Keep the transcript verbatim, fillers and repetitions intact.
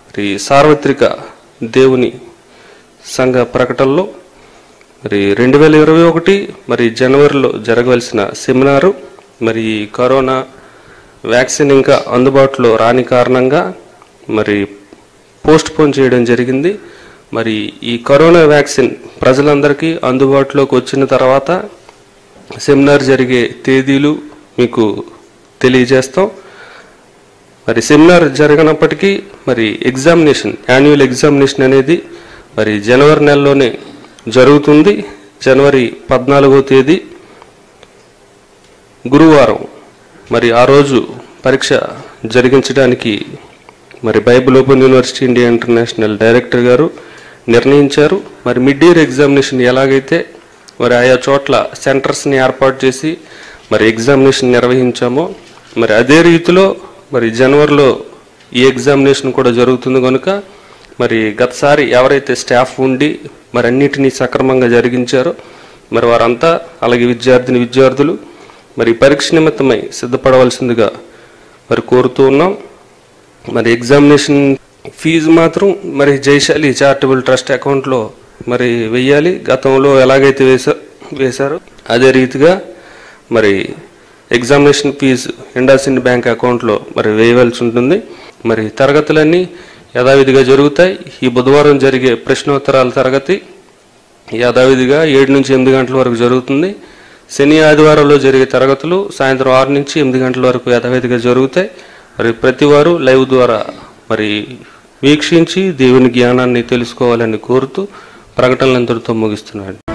మరి సార్వత్రిక దేవుని సంఘ ప్రకటనలో మరి రెండు వేల ఇరవై ఒకటి మరి జనవరిలో జరగవలసిన సెమినారు మరి కరోనా వ్యాక్సిన్ ఇంకా అందుబాటులో రాని కారణంగా మరి పోస్ట్ పోన్ చేయడం జరిగింది. మరి ఈ కరోనా వ్యాక్సిన్ ప్రజలందరికీ అందుబాటులోకి వచ్చిన తర్వాత సెమినార్ జరిగే తేదీలు మీకు తెలియజేస్తాం. మరి సెమినార్ జరగనప్పటికీ మరి ఎగ్జామినేషన్ యాన్యువల్ ఎగ్జామినేషన్ అనేది మరి జనవరి నెలలోనే జరుగుతుంది. జనవరి పద్నాలుగో తేదీ గురువారం మరి ఆ రోజు పరీక్ష జరిగించడానికి మరి Bible open university India international director గారు నిర్ణయించారు. మరి మిడ్ ఇయర్ ఎగ్జామినేషన్ ఎలాగైతే మరి ఆయా చోట్ల సెంటర్స్ని ఏర్పాటు చేసి మరి ఎగ్జామినేషన్ నిర్వహించామో మరి అదే రీతిలో మరి జనవరిలో ఈ ఎగ్జామినేషన్ కూడా జరుగుతుంది కనుక మరి గతసారి ఎవరైతే స్టాఫ్ ఉండి మరి అన్నిటినీ సక్రమంగా జరిగించారో మరి వారంతా అలాగే విద్యార్థిని విద్యార్థులు మరి పరీక్ష నిమిత్తమై సిద్ధపడవలసిందిగా మరి కోరుతూ ఉన్నాం. మరి ఎగ్జామినేషన్ ఫీజు మాత్రం మరి జైశాలి చారిటబుల్ ట్రస్ట్ అకౌంట్లో మరి వెయ్యాలి. గతంలో ఎలాగైతే వేసా వేశారో అదే రీతిగా మరి ఎగ్జామినేషన్ ఫీజు ఇండాసిన్ బ్యాంక్ అకౌంట్లో మరి వేయవలసి ఉంటుంది. మరి తరగతులన్నీ యథావిధిగా జరుగుతాయి. ఈ బుధవారం జరిగే ప్రశ్నోత్తరాల తరగతి యథావిధిగా ఏడు నుంచి ఎనిమిది గంటల వరకు జరుగుతుంది. శని ఆదివారంలో జరిగే తరగతులు సాయంత్రం ఆరు నుంచి ఎనిమిది గంటల వరకు యథావిధిగా జరుగుతాయి. మరి ప్రతివారు లైవ్ ద్వారా మరి వీక్షించి దేవుని జ్ఞానాన్ని తెలుసుకోవాలని కోరుతూ ప్రకటనలంతటితో ముగిస్తున్నాడు.